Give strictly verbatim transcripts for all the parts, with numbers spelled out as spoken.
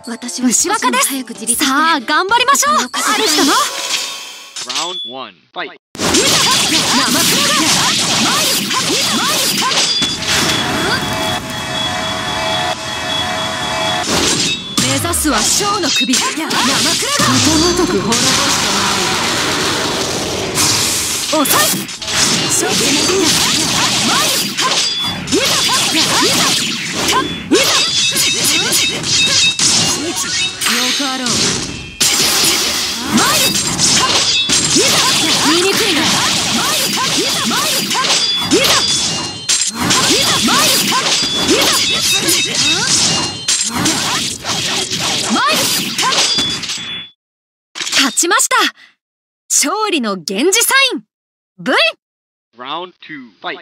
私は牛若です。さあ頑張りましょう。ある人の目指すはショーの首。生倉がことごとく滅ぼしてなる。遅い。ショーよくあろう。見にくいな。勝ちました。勝利の源氏サイン ブイ。 Round two, fight.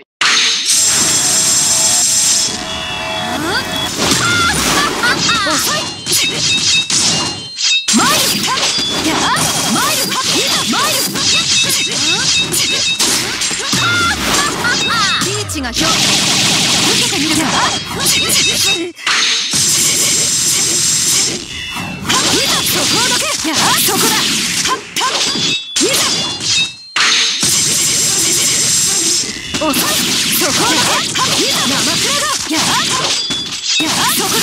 リーチが表受けてみるか。そこをどけ。そこだ。遅い。そこをどけ。生倉が。そこだ。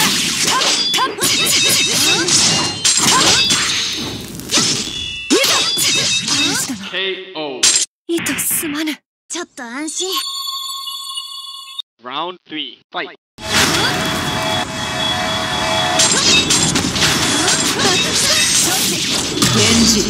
ケーオー。 意図すまぬ。 ちょっと安心。 Round three, fight. 源氏。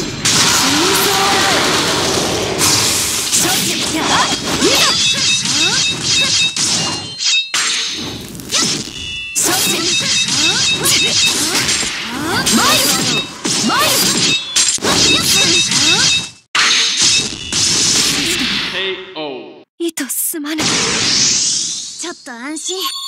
ケーオー。 意図すまぬ。 ちょっと安心。